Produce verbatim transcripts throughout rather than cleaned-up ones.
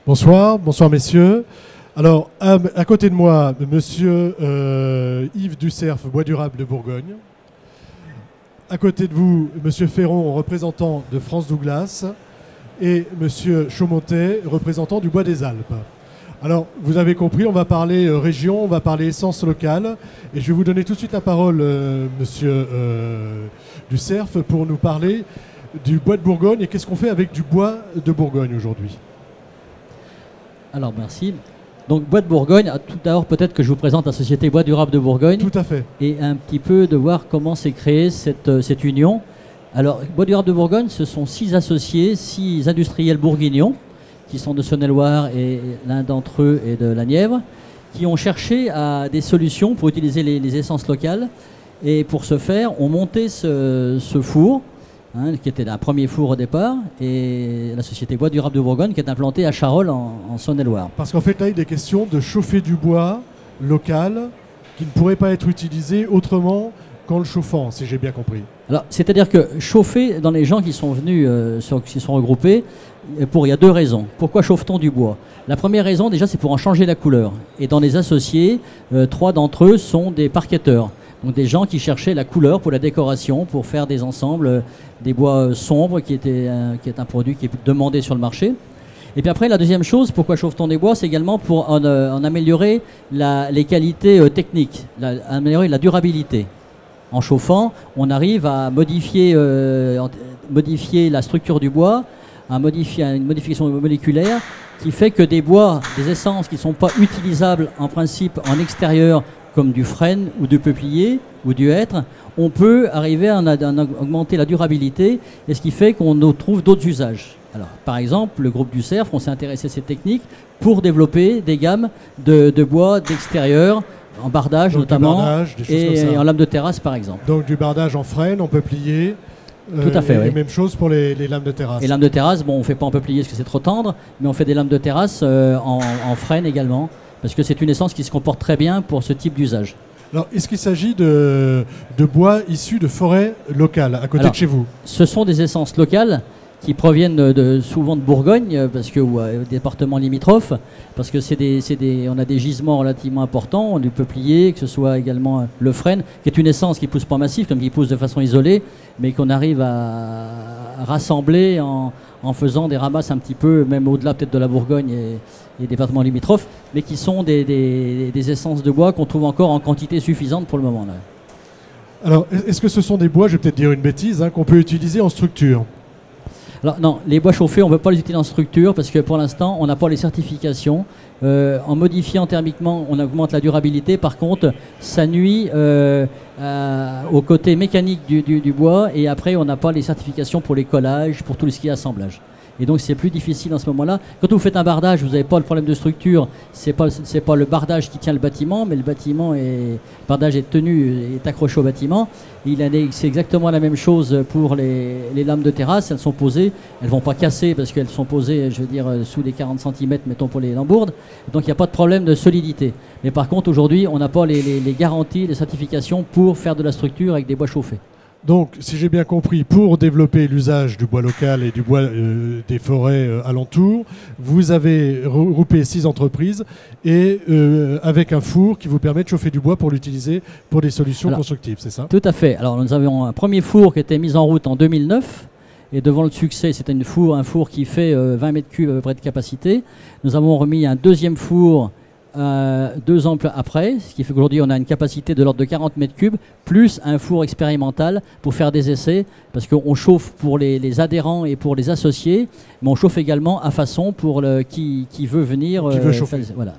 Bonsoir, bonsoir messieurs. Alors, à, à côté de moi, monsieur euh, Yves Ducerf, Bois Durable de Bourgogne. À côté de vous, monsieur Ferron, représentant de France Douglas. Et monsieur Chaumontet, représentant du Bois des Alpes. Alors, vous avez compris, on va parler euh, région, on va parler essence locale. Et je vais vous donner tout de suite la parole, euh, monsieur euh, Ducerf, pour nous parler du bois de Bourgogne et qu'est-ce qu'on fait avec du bois de Bourgogne aujourd'hui. Alors, merci. Donc, Bois de Bourgogne, tout d'abord, peut-être que je vous présente la société Bois Durable de Bourgogne. Tout à fait. Et un petit peu de voir comment s'est créée cette, cette union. Alors, Bois Durable de Bourgogne, ce sont six associés, six industriels bourguignons, qui sont de Saône-et-Loire et l'un d'entre eux est de la Nièvre, qui ont cherché à des solutions pour utiliser les, les essences locales. Et pour ce faire, ont monté ce, ce four, hein, qui était un premier four au départ, et la société Bois Durable de Bourgogne, qui est implantée à Charolles, en, en Saône-et-Loire. Parce qu'en fait, là, il est question de chauffer du bois local qui ne pourrait pas être utilisé autrement qu'en le chauffant, si j'ai bien compris. Alors, c'est-à-dire que chauffer dans les gens qui sont venus, euh, sur, qui sont regroupés, pour, il y a deux raisons. Pourquoi chauffe-t-on du bois? La première raison, déjà, c'est pour en changer la couleur. Et dans les associés, euh, trois d'entre eux sont des parqueteurs. Donc des gens qui cherchaient la couleur pour la décoration, pour faire des ensembles, euh, des bois euh, sombres, qui, était, euh, qui est un produit qui est demandé sur le marché. Et puis après, la deuxième chose, pourquoi chauffe-t-on des bois? C'est également pour en, euh, en améliorer la, les qualités euh, techniques, la, améliorer la durabilité. En chauffant, on arrive à modifier, euh, modifier la structure du bois, à modifier une modification moléculaire qui fait que des bois, des essences qui ne sont pas utilisables en principe en extérieur, comme du frêne ou du peuplier ou du hêtre, on peut arriver à, en, à en augmenter la durabilité, et ce qui fait qu'on trouve d'autres usages. Alors, par exemple, le groupe Ducerf, on s'est intéressé à cette technique pour développer des gammes de, de bois d'extérieur, en bardage donc notamment, bardage, et en lame de terrasse par exemple. Donc du bardage en frêne, en peuplier. Tout à fait, euh, oui. Et même chose pour les, les lames de terrasse. Et lames de terrasse, bon, on ne fait pas en peuplier parce que c'est trop tendre, mais on fait des lames de terrasse euh, en, en frêne également, parce que c'est une essence qui se comporte très bien pour ce type d'usage. Alors, est-ce qu'il s'agit de, de bois issus de forêts locales, à côté Alors, de chez vous? Ce sont des essences locales qui proviennent de, souvent de Bourgogne, parce que, ou euh, départements limitrophes, parce que c'est des, c'est des, on a des gisements relativement importants, du peuplier, que ce soit également le frêne, qui est une essence qui ne pousse pas massif, comme qui pousse de façon isolée, mais qu'on arrive à, à rassembler en, en faisant des ramasses un petit peu, même au-delà peut-être de la Bourgogne et, et départements limitrophes, mais qui sont des, des, des essences de bois qu'on trouve encore en quantité suffisante pour le moment. Là. Alors, est-ce que ce sont des bois, je vais peut-être dire une bêtise, hein, qu'on peut utiliser en structure? Alors non, les bois chauffés, on ne peut pas les utiliser en structure parce que pour l'instant, on n'a pas les certifications. Euh, en modifiant thermiquement, on augmente la durabilité. Par contre, ça nuit euh, à, au côté mécanique du, du, du bois, et après, on n'a pas les certifications pour les collages, pour tout ce qui est assemblage. Et donc, c'est plus difficile en ce moment-là. Quand vous faites un bardage, vous n'avez pas le problème de structure. Ce n'est pas, c'est pas le bardage qui tient le bâtiment, mais le bâtiment est, le bardage est tenu, est accroché au bâtiment. Il a, c'est exactement la même chose pour les, les lames de terrasse. Elles sont posées, elles ne vont pas casser parce qu'elles sont posées, je veux dire, sous les quarante centimètres, mettons, pour les lambourdes. Donc, il n'y a pas de problème de solidité. Mais par contre, aujourd'hui, on n'a pas les, les, les garanties, les certifications pour faire de la structure avec des bois chauffés. Donc, si j'ai bien compris, pour développer l'usage du bois local et du bois euh, des forêts euh, alentours, vous avez regroupé six entreprises et euh, avec un four qui vous permet de chauffer du bois pour l'utiliser pour des solutions Alors, constructives, c'est ça? Tout à fait. Alors, nous avions un premier four qui était mis en route en deux mille neuf. Et devant le succès, c'était une four, un four qui fait euh, vingt mètres cubes à peu près de capacité. Nous avons remis un deuxième four Euh, deux ans après, ce qui fait qu'aujourd'hui on a une capacité de l'ordre de quarante mètres cubes, plus un four expérimental pour faire des essais, parce qu'on chauffe pour les, les adhérents et pour les associés, mais on chauffe également à façon pour le, qui, qui veut venir. Qui euh, veut chauffer. Faire, voilà.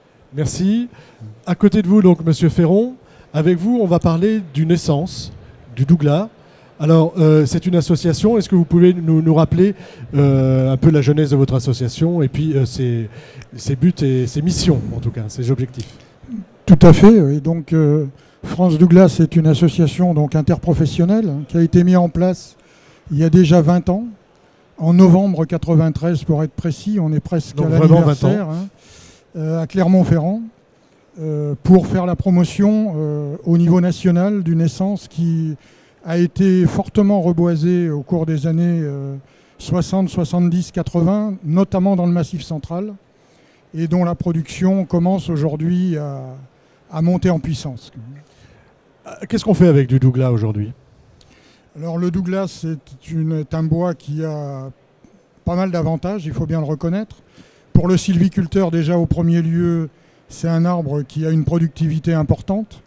Merci. À côté de vous, donc, Monsieur Ferron, avec vous, on va parler d'une essence, du Douglas. Alors, euh, c'est une association. Est-ce que vous pouvez nous, nous rappeler euh, un peu la genèse de votre association et puis euh, ses, ses buts et ses missions, en tout cas, ses objectifs? Tout à fait. Oui. Donc, euh, France Douglas est une association donc, interprofessionnelle hein, qui a été mise en place il y a déjà vingt ans, en novembre quatre-vingt-treize pour être précis. On est presque donc à l'anniversaire, hein, euh, à Clermont-Ferrand, euh, pour faire la promotion euh, au niveau national d'une essence qui a été fortement reboisée au cours des années euh, soixante, soixante-dix, quatre-vingts, notamment dans le Massif central, et dont la production commence aujourd'hui à, à monter en puissance. Qu'est-ce qu'on fait avec du Douglas aujourd'hui? Alors le Douglas, c'est une- est un bois qui a pas mal d'avantages, il faut bien le reconnaître. Pour le sylviculteur, déjà au premier lieu, c'est un arbre qui a une productivité importante.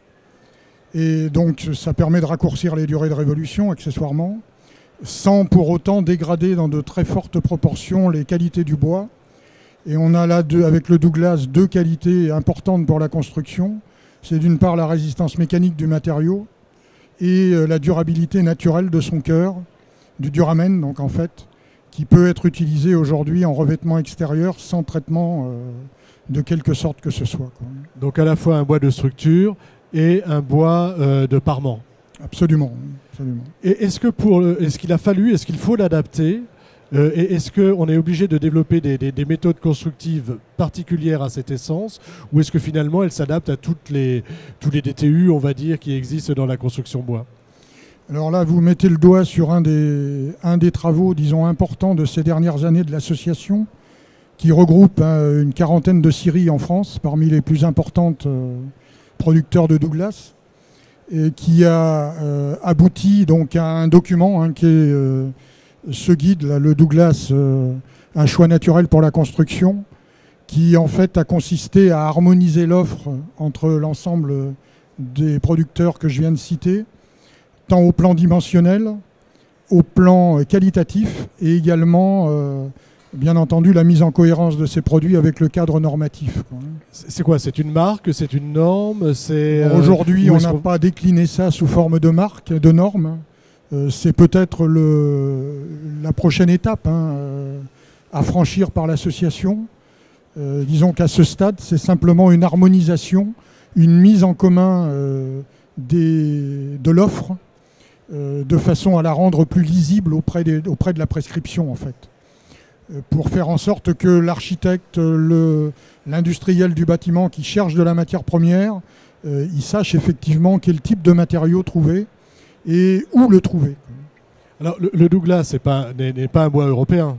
Et donc ça permet de raccourcir les durées de révolution accessoirement, sans pour autant dégrader dans de très fortes proportions les qualités du bois. Et on a là, deux, avec le Douglas, deux qualités importantes pour la construction. C'est d'une part la résistance mécanique du matériau et euh, la durabilité naturelle de son cœur, du duramen, donc en fait, qui peut être utilisé aujourd'hui en revêtement extérieur sans traitement euh, de quelque sorte que ce soit, quoi. Donc à la fois un bois de structure et un bois euh, de parement. Absolument, absolument. Et est-ce que pour le- est-ce qu'il a fallu, est-ce qu'il faut l'adapter euh, et est-ce qu'on est obligé de développer des, des- des méthodes constructives particulières à cette essence ou est-ce que finalement elle s'adapte à toutes les, tous les D T U, on va dire, qui existent dans la construction bois? Alors là, vous mettez le doigt sur un des, un des travaux, disons, importants de ces dernières années de l'association, qui regroupe hein, une quarantaine de scieries en France, parmi les plus importantes euh, producteurs de Douglas, et qui a euh, abouti donc à un document hein, qui est euh, ce guide, là, le Douglas, euh, un choix naturel pour la construction, qui en fait a consisté à harmoniser l'offre entre l'ensemble des producteurs que je viens de citer, tant au plan dimensionnel, au plan qualitatif et également, euh, bien entendu, la mise en cohérence de ces produits avec le cadre normatif, quoi. C'est c'est quoi? C'est une marque? C'est une norme? C'est euh, Aujourd'hui, où on est-ce n'a qu'on- pas décliné ça sous forme de marque, de normes. Euh, c'est peut-être le- la prochaine étape hein, euh, à franchir par l'association. Euh, disons qu'à ce stade, c'est simplement une harmonisation, une mise en commun euh, des- de l'offre, euh, de façon à la rendre plus lisible auprès, des- auprès de la prescription, en fait. Euh, pour faire en sorte que l'architecte, le- l'industriel du bâtiment qui cherche de la matière première, euh, il sache effectivement quel type de matériau trouver et où le trouver. Alors le, le Douglas c'est pas- n'est n'est pas un bois européen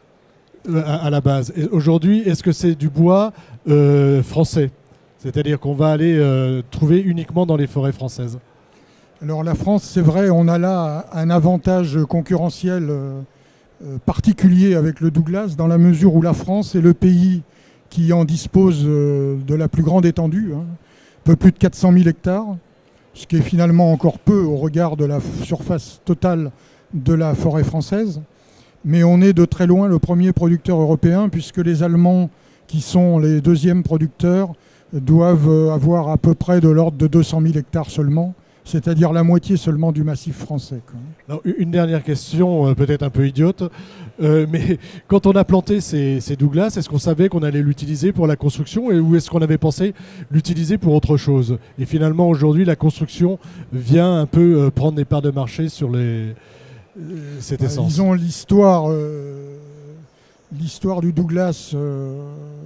euh, à, à la base. Et aujourd'hui, est-ce que c'est du bois euh, français? C'est-à-dire qu'on va aller euh, trouver uniquement dans les forêts françaises? Alors la France, c'est vrai, on a là un avantage concurrentiel euh, euh, particulier avec le Douglas, dans la mesure où la France est le pays qui en dispose euh, de la plus grande étendue, hein, un peu plus de quatre cent mille hectares, ce qui est finalement encore peu au regard de la f- surface totale de la forêt française. Mais on est de très loin le premier producteur européen, puisque les Allemands, qui sont les deuxièmes producteurs, doivent euh, avoir à peu près de l'ordre de deux cent mille hectares seulement, c'est-à-dire la moitié seulement du massif français, quoi. Alors, une dernière question, euh, peut-être un peu idiote, euh, mais quand on a planté ces, ces Douglas, est-ce qu'on savait qu'on allait l'utiliser pour la construction et, ou est-ce qu'on avait pensé l'utiliser pour autre chose? Et finalement, aujourd'hui, la construction vient un peu euh, prendre des parts de marché sur les, euh, cette Euh, essence. disons l'histoire, euh, l'histoire du Douglas euh,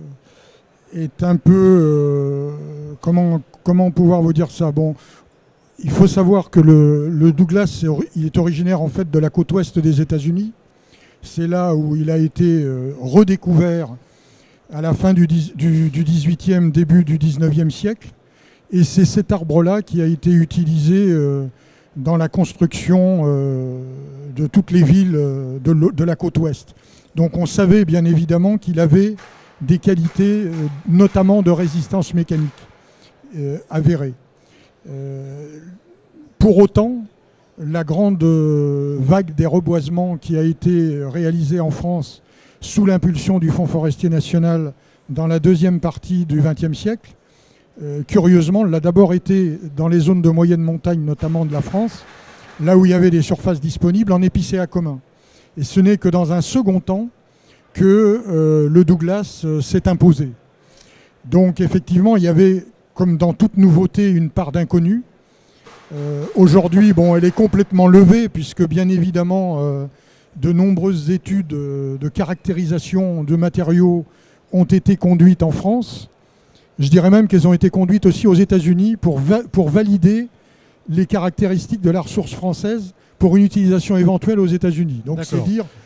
est un peu, euh, comment, comment pouvoir vous dire ça? Bon, il faut savoir que le, le Douglas, c'est ori- il est originaire en fait de la côte ouest des États-Unis. C'est là où il a été euh, redécouvert à la fin du, dix- du, du dix-huitième, début du dix-neuvième siècle. Et c'est cet arbre-là qui a été utilisé euh, dans la construction euh, de toutes les villes euh, de, l'o- de la côte ouest. Donc on savait bien évidemment qu'il avait des qualités, euh, notamment de résistance mécanique euh, avérées. Euh, pour autant, la grande euh, vague des reboisements qui a été réalisée en France sous l'impulsion du Fonds forestier national dans la deuxième partie du vingtième siècle, euh, curieusement, l'a d'abord été dans les zones de moyenne montagne, notamment de la France, là où il y avait des surfaces disponibles en épicéa commun. Et ce n'est que dans un second temps que euh, le Douglas euh, s'est imposé. Donc effectivement, il y avait, comme dans toute nouveauté, une part d'inconnu. Euh, Aujourd'hui, bon, elle est complètement levée, puisque bien évidemment, euh, de nombreuses études euh, de caractérisation de matériaux ont été conduites en France. Je dirais même qu'elles ont été conduites aussi aux États-Unis pour, va pour valider les caractéristiques de la ressource française pour une utilisation éventuelle aux États-Unis. Donc c'est dire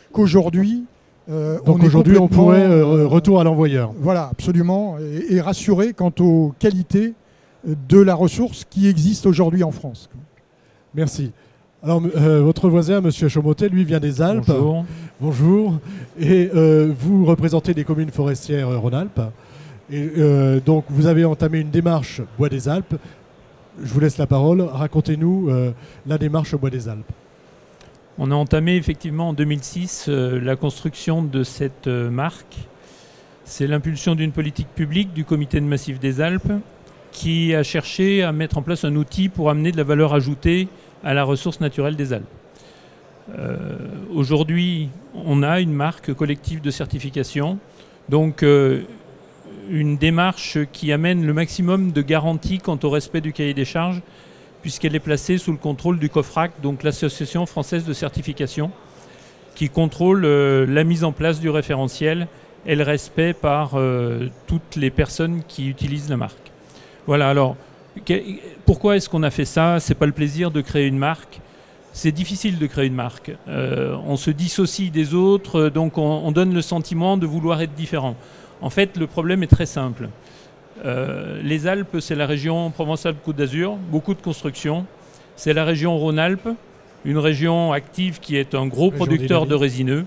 qu'aujourd'hui, euh, donc on aujourd'hui on pourrait euh, euh, retour à l'envoyeur. Voilà, absolument, et, et rassuré quant aux qualités de la ressource qui existe aujourd'hui en France. Merci. Alors, euh, votre voisin, M. Chaumotet, lui vient des Alpes. Bonjour. Bonjour. Et euh, vous représentez les communes forestières euh, Rhône-Alpes. Et euh, donc, vous avez entamé une démarche Bois des Alpes. Je vous laisse la parole. Racontez-nous euh, la démarche Bois des Alpes. On a entamé effectivement en deux mille six euh, la construction de cette euh, marque. C'est l'impulsion d'une politique publique du Comité de Massif des Alpes qui a cherché à mettre en place un outil pour amener de la valeur ajoutée à la ressource naturelle des Alpes. Euh, Aujourd'hui, on a une marque collective de certification, donc euh, une démarche qui amène le maximum de garanties quant au respect du cahier des charges, puisqu'elle est placée sous le contrôle du COFRAC, donc l'Association française de certification, qui contrôle euh, la mise en place du référentiel et le respect par euh, toutes les personnes qui utilisent la marque. Voilà, alors, pourquoi est-ce qu'on a fait ça? C'est pas le plaisir de créer une marque. C'est difficile de créer une marque. Euh, on se dissocie des autres, donc on, on donne le sentiment de vouloir être différent. En fait, le problème est très simple. Euh, les Alpes, c'est la région Provence-Alpes-Côte d'Azur, beaucoup de construction. C'est la région Rhône-Alpes, une région active qui est un gros producteur de résineux.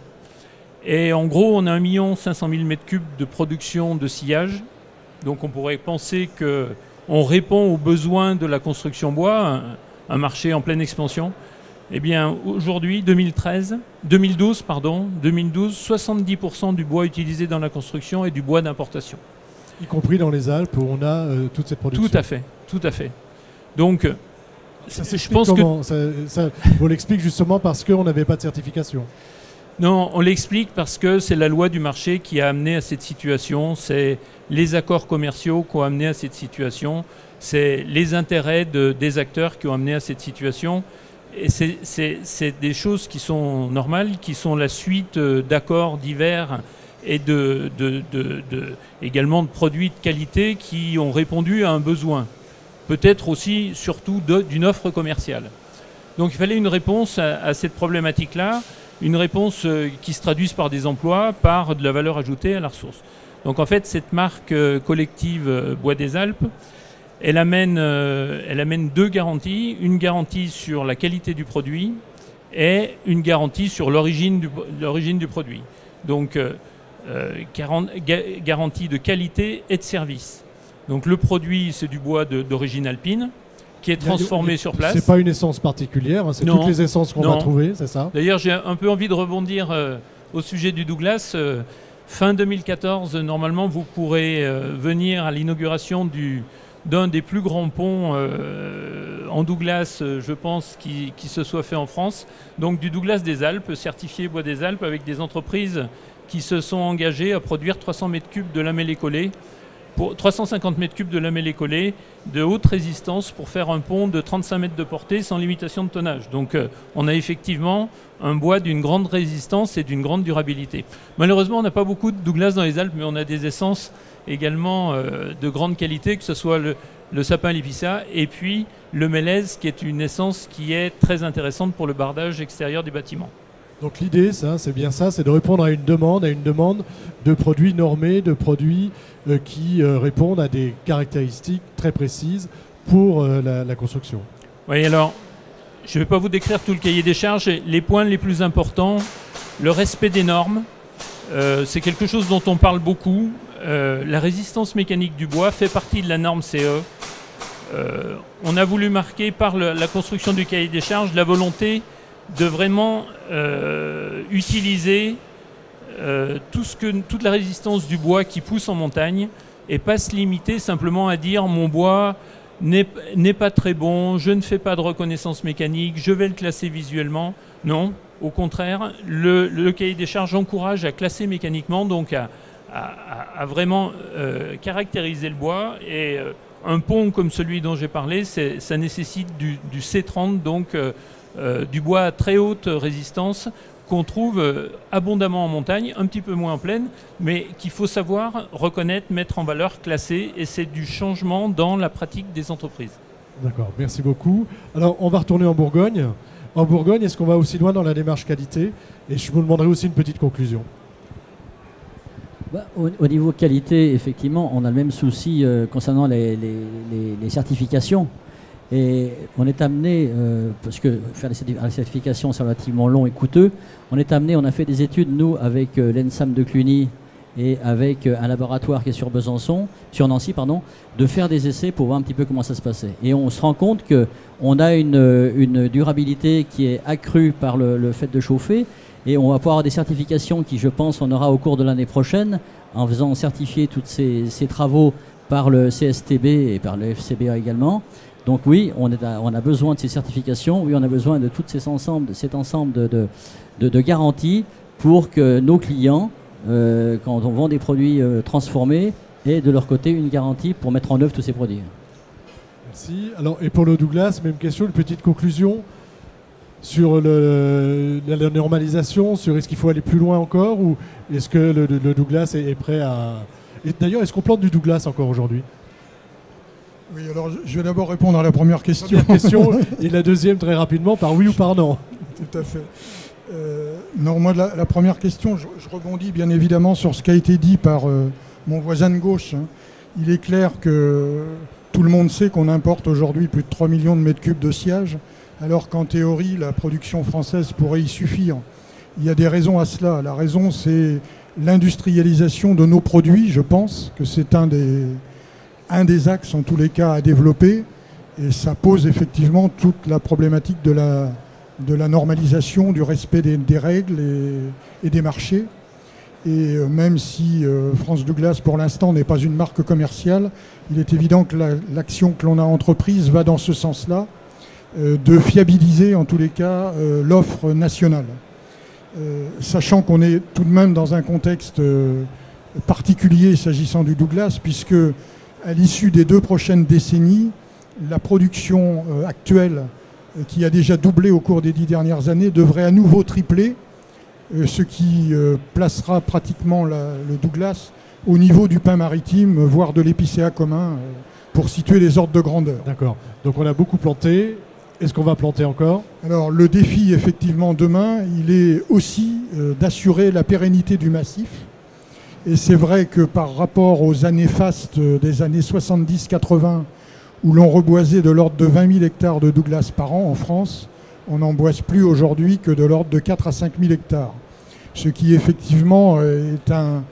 Et en gros, on a un million cinq cent mille mètres cubes de production de sillage. Donc on pourrait penser qu'on répond aux besoins de la construction bois, un, un marché en pleine expansion. Eh bien, aujourd'hui, deux mille treize, deux mille douze, pardon, deux mille douze, soixante-dix pour cent du bois utilisé dans la construction est du bois d'importation. Y compris dans les Alpes où on a euh, toute cette production. Tout à fait, tout à fait. Donc, ça je pense comment que... Ça, ça, on l'explique justement parce qu'on n'avait pas de certification. Non, on l'explique parce que c'est la loi du marché qui a amené à cette situation, c'est les accords commerciaux qui ont amené à cette situation, c'est les intérêts de, des acteurs qui ont amené à cette situation. Et c'est des choses qui sont normales, qui sont la suite d'accords divers et de, de, de, de, également de produits de qualité qui ont répondu à un besoin. Peut-être aussi, surtout, d'une offre commerciale. Donc il fallait une réponse à, à cette problématique-là, une réponse qui se traduise par des emplois, par de la valeur ajoutée à la ressource. Donc en fait, cette marque collective Bois des Alpes, elle amène, euh, elle amène deux garanties, une garantie sur la qualité du produit et une garantie sur l'origine du, l'origine du produit. Donc euh, garantie de qualité et de service. Donc le produit, c'est du bois d'origine alpine qui est transformé sur place. C'est pas une essence particulière, hein, c'est toutes les essences qu'on va trouver, c'est ça? D'ailleurs, j'ai un peu envie de rebondir euh, au sujet du Douglas. Euh, fin deux mille quatorze, normalement, vous pourrez euh, venir à l'inauguration du d'un des plus grands ponts euh, en Douglas, euh, je pense, qui, qui se soit fait en France. Donc du Douglas des Alpes, certifié Bois des Alpes, avec des entreprises qui se sont engagées à produire trois cents mètres cubes de lamellé collé, pour trois cent cinquante mètres cubes de lamellé collé de haute résistance pour faire un pont de trente-cinq mètres de portée sans limitation de tonnage. Donc euh, on a effectivement un bois d'une grande résistance et d'une grande durabilité. Malheureusement, on n'a pas beaucoup de Douglas dans les Alpes, mais on a des essences également euh, de grande qualité, que ce soit le, le sapin lépissa et puis le mélèze, qui est une essence qui est très intéressante pour le bardage extérieur des bâtiments. Donc l'idée, ça, c'est bien ça, c'est de répondre à une demande, à une demande de produits normés, de produits euh, qui euh, répondent à des caractéristiques très précises pour euh, la, la construction. Oui, alors, je ne vais pas vous décrire tout le cahier des charges. Les points les plus importants, le respect des normes, euh, c'est quelque chose dont on parle beaucoup. Euh, la résistance mécanique du bois fait partie de la norme C E. Euh, on a voulu marquer par le, la construction du cahier des charges la volonté de vraiment euh, utiliser euh, tout ce que, toute la résistance du bois qui pousse en montagne et pas se limiter simplement à dire mon bois n'est pas très bon, je ne fais pas de reconnaissance mécanique, je vais le classer visuellement. Non, au contraire, le, le cahier des charges encourage à classer mécaniquement, donc à, à, à vraiment euh, caractériser le bois. Et euh, un pont comme celui dont j'ai parlé, ça nécessite du, du C trente, donc euh, euh, du bois à très haute résistance qu'on trouve euh, abondamment en montagne, un petit peu moins en plaine, mais qu'il faut savoir reconnaître, mettre en valeur, classer, et c'est du changement dans la pratique des entreprises. D'accord, merci beaucoup. Alors, on va retourner en Bourgogne. en Bourgogne, est-ce qu'on va aussi loin dans la démarche qualité? Et je vous demanderai aussi une petite conclusion. Bah, au, au niveau qualité, effectivement, on a le même souci euh, concernant les, les, les, les certifications. Et on est amené, euh, parce que faire les certifications c'est relativement long et coûteux, on est amené, on a fait des études, nous, avec euh, l'ENSAM de Cluny et avec euh, un laboratoire qui est sur Besançon, sur Nancy, pardon, de faire des essais pour voir un petit peu comment ça se passait. Et on se rend compte qu'on a une, une durabilité qui est accrue par le, le fait de chauffer, et on va pouvoir avoir des certifications qui, je pense, on aura au cours de l'année prochaine, en faisant certifier tous ces, ces travaux par le C S T B et par le F C B A également. Donc oui, on, est à, on a besoin de ces certifications, oui, on a besoin de tout ces ensemble, de cet ensemble de, de, de, de garanties pour que nos clients, euh, quand on vend des produits euh, transformés, aient de leur côté une garantie pour mettre en œuvre tous ces produits. Merci. Alors, et pour le Douglas, même question, une petite conclusion sur le, la normalisation, sur est-ce qu'il faut aller plus loin encore, ou est-ce que le, le Douglas est, est prêt à... Et d'ailleurs, est-ce qu'on plante du Douglas encore aujourd'hui? Oui, alors je vais d'abord répondre à la première question. Première question et la deuxième très rapidement, par oui ou par non. Tout à fait. Euh, non, moi, la, la première question, je, je rebondis bien évidemment sur ce qui a été dit par euh, mon voisin de gauche. Hein. Il est clair que tout le monde sait qu'on importe aujourd'hui plus de trois millions de mètres cubes de sciage, alors qu'en théorie, la production française pourrait y suffire. Il y a des raisons à cela. La raison, c'est l'industrialisation de nos produits. Je pense que c'est un des... un des axes en tous les cas à développer, et ça pose effectivement toute la problématique de la, de la normalisation, du respect des, des règles et, et des marchés. Et euh, même si euh, France Douglas pour l'instant n'est pas une marque commerciale, il est évident que la, l'action que l'on a entreprise va dans ce sens-là, euh, de fiabiliser en tous les cas euh, l'offre nationale. Euh, sachant qu'on est tout de même dans un contexte euh, particulier s'agissant du Douglas, puisque à l'issue des deux prochaines décennies, la production euh, actuelle, euh, qui a déjà doublé au cours des dix dernières années, devrait à nouveau tripler, euh, ce qui euh, placera pratiquement la, le Douglas au niveau du pain maritime, voire de l'épicéa commun, euh, pour situer les ordres de grandeur. D'accord. Donc on a beaucoup planté. Est-ce qu'on va planter encore? Alors le défi, effectivement, demain, il est aussi euh, d'assurer la pérennité du massif. Et c'est vrai que par rapport aux années fastes des années soixante-dix quatre-vingts, où l'on reboisait de l'ordre de vingt mille hectares de Douglas par an en France, on n'en boise plus aujourd'hui que de l'ordre de quatre à cinq mille hectares. Ce qui effectivement est, un,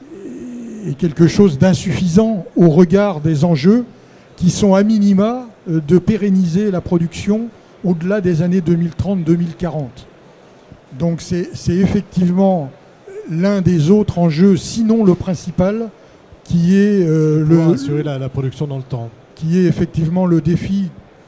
est quelque chose d'insuffisant au regard des enjeux qui sont à minima de pérenniser la production au-delà des années deux mille trente deux mille quarante. Donc c'est, c'est effectivement l'un des autres enjeux, sinon le principal, qui est euh, le, assurer la, la production dans le temps, qui est effectivement le défi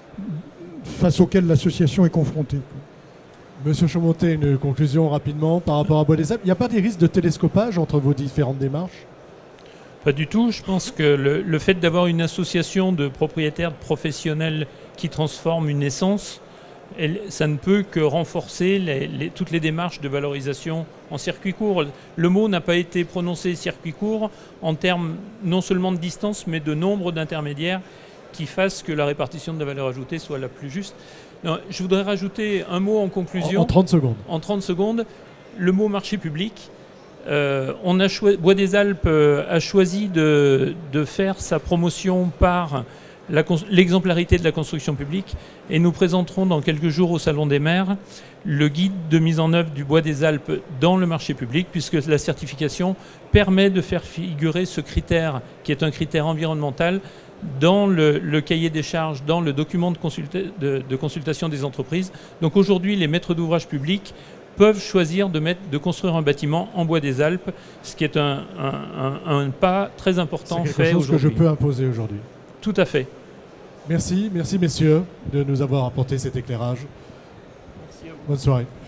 face auquel l'association est confrontée. Monsieur Chaumonté, une conclusion rapidement par rapport à Bois des Alpes. Il n'y a pas des risques de télescopage entre vos différentes démarches? Pas du tout. Je pense que le, le fait d'avoir une association de propriétaires, de professionnels qui transforment une essence, elle, ça ne peut que renforcer les, les, toutes les démarches de valorisation en circuit court. Le mot n'a pas été prononcé circuit court en termes non seulement de distance, mais de nombre d'intermédiaires qui fassent que la répartition de la valeur ajoutée soit la plus juste. Non, je voudrais rajouter un mot en conclusion. En, en trente secondes. En trente secondes, le mot marché public. Euh, on a choi- Bois des Alpes euh, a choisi de, de faire sa promotion par la cons- l'exemplarité de la construction publique, et nous présenterons dans quelques jours au Salon des maires le guide de mise en œuvre du Bois des Alpes dans le marché public, puisque la certification permet de faire figurer ce critère qui est un critère environnemental dans le, le cahier des charges, dans le document de, consulta- de, de consultation des entreprises. Donc aujourd'hui, les maîtres d'ouvrage publics peuvent choisir de, mettre, de construire un bâtiment en Bois des Alpes, ce qui est un, un, un, un pas très important fait aujourd'hui. C'est quelque chose que je peux imposer aujourd'hui. Tout à fait. Merci, merci messieurs de nous avoir apporté cet éclairage. Merci à vous. Bonne soirée.